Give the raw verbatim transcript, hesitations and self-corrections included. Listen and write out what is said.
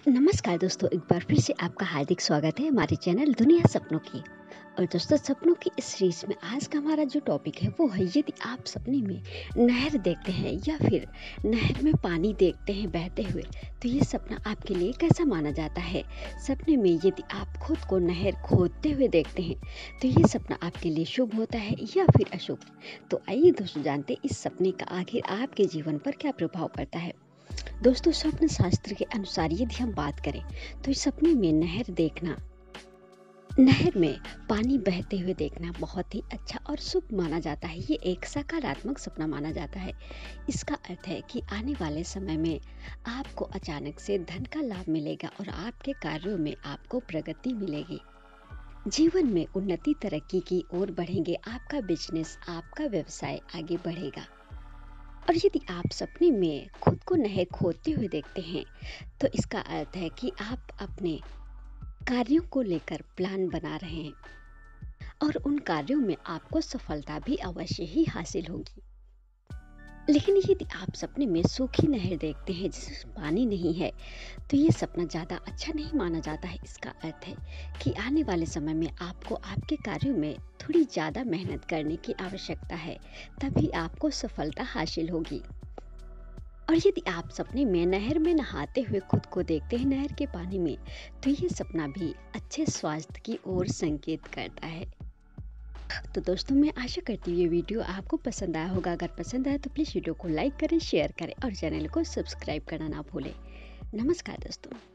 नमस्कार दोस्तों, एक बार फिर से आपका हार्दिक स्वागत है हमारे चैनल दुनिया सपनों की। और दोस्तों, सपनों की इस सीरीज में आज का हमारा जो टॉपिक है वो है, यदि आप सपने में नहर देखते हैं या फिर नहर में पानी देखते हैं बहते हुए, तो ये सपना आपके लिए कैसा माना जाता है। सपने में यदि आप खुद को नहर खोदते हुए देखते हैं तो ये सपना आपके लिए शुभ होता है या फिर अशुभ। तो आइए दोस्तों, जानते हैं इस सपने का आखिर आपके जीवन पर क्या प्रभाव पड़ता है। दोस्तों, स्वप्न शास्त्र के अनुसार यदि हम बात करें तो इस सपने में नहर देखना, नहर में पानी बहते हुए देखना बहुत ही अच्छा और शुभ माना जाता है। ये एक सकारात्मक सपना माना जाता है। इसका अर्थ है कि आने वाले समय में आपको अचानक से धन का लाभ मिलेगा और आपके कार्यों में आपको प्रगति मिलेगी। जीवन में उन्नति तरक्की की ओर बढ़ेंगे। आपका बिजनेस, आपका व्यवसाय आगे बढ़ेगा। और यदि आप सपने में खुद को नहर खोदते हुए देखते हैं तो इसका अर्थ है कि आप अपने कार्यों को लेकर प्लान बना रहे हैं और उन कार्यों में आपको सफलता भी अवश्य ही हासिल होगी। लेकिन यदि आप सपने में सूखी नहर देखते हैं जिसमें पानी नहीं है तो ये सपना ज़्यादा अच्छा नहीं माना जाता है। इसका अर्थ है कि आने वाले समय में आपको आपके कार्यों में थोड़ी ज़्यादा मेहनत करने की आवश्यकता है, तभी आपको सफलता हासिल होगी। और यदि आप सपने में नहर में नहाते हुए खुद को देखते हैं नहर के पानी में, तो ये सपना भी अच्छे स्वास्थ्य की ओर संकेत करता है। तो दोस्तों, मैं आशा करती हूँ ये वीडियो आपको पसंद आया होगा। अगर पसंद आया तो प्लीज़ वीडियो को लाइक करें, शेयर करें और चैनल को सब्सक्राइब करना ना भूलें। नमस्कार दोस्तों।